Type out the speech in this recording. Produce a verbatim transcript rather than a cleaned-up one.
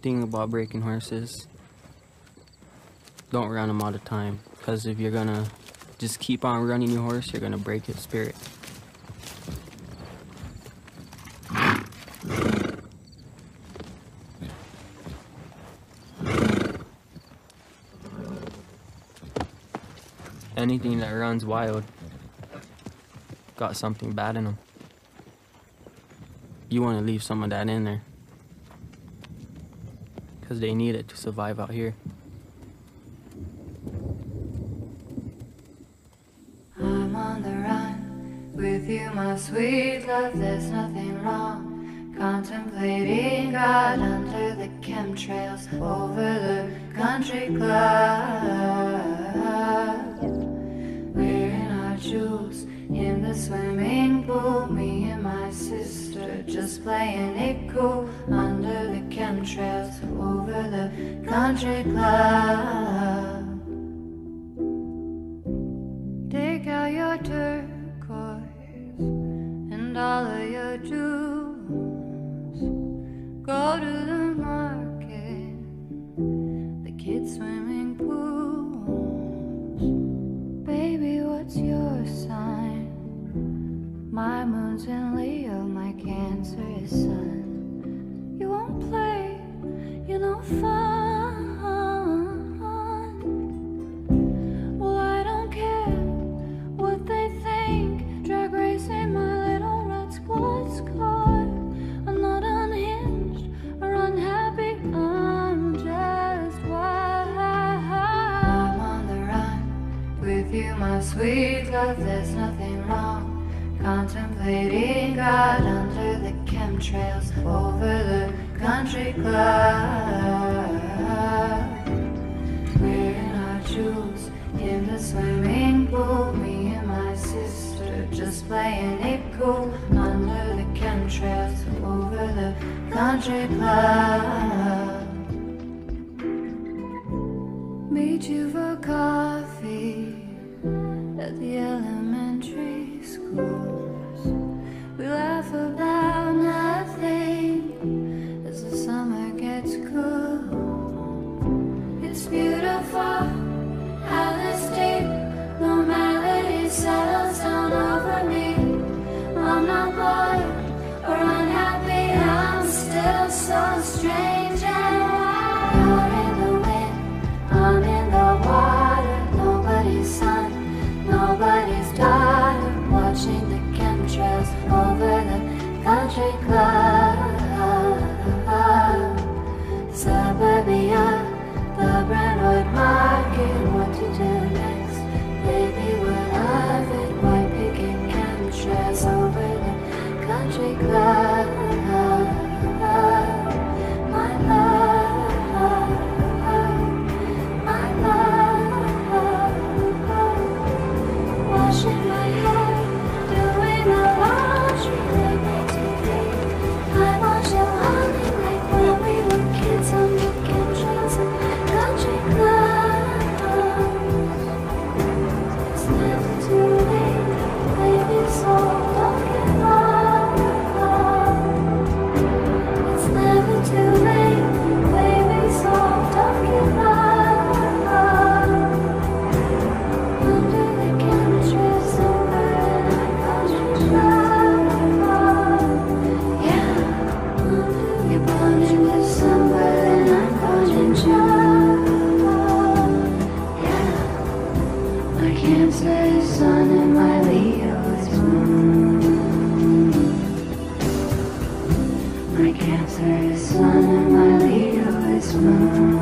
thing about breaking horses, don't run them all the time, because if you're gonna just keep on running your horse, you're gonna break its spirit. Anything that runs wild got something bad in them. You want to leave some of that in there, because they need it to survive out here. I'm on the run with you, my sweet love, there's nothing wrong. Contemplating God under the chemtrails over the country club. Wearing our jewels in the swimming pool, me and my sister just playing it cool under the chemtrails over the country club. Take out your turquoise and all of your jewels. Go to the market, the kids' swimming pools. Baby, what's your sign? My moon's in Leo, my Cancer is Sun. You won't play, you're no fun. Well, I don't care what they think. Drag racing my little red squad scar. I'm not unhinged or unhappy, I'm just wild. I'm on the run with you, my sweet love, there's nothing wrong. Contemplating God under the chemtrails over the country club. Wearing our jewels in the swimming pool, me and my sister just playing it cool under the chemtrails over the country club. Meet you for coffee at the elementary schools. We laugh about nothing as the summer gets cool. It's beautiful, how this deep normality settles down over me. I'm not bored or unhappy, I'm still so strange and wild. You're in the wind, I'm in the water. Nobody's son, nobody's daughter, watching the chemtrails over the country club. Suburbia, the Brentwood market, what to do next? Baby, we're loving white picket chemtrails over the country club. My love, my love, washing my hair, doing the laundry, late T V. I watch you humming like when we were kids on the chemtrails and country clubs. It's never too late, baby, so don't give up. It's never too late, baby, so don't give up. Under the chemtrails over the country club. Yeah, you're born in December and I'm born in July. Yeah, my Cancer is Sun and my Leo is Moon. My Cancer is Sun and my Leo is Moon.